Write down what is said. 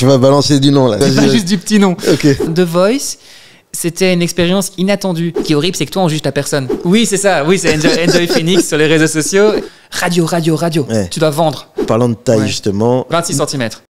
Tu vas balancer du nom là. C'est pas juste du petit nom. Ok. The Voice, c'était une expérience inattendue. Ce qui est horrible, c'est que toi, on juge ta personne. Oui, c'est ça. Oui, c'est Enjoy Phoenix sur les réseaux sociaux. Radio. Ouais. Tu dois vendre. Parlant de taille Ouais. justement. 26 cm.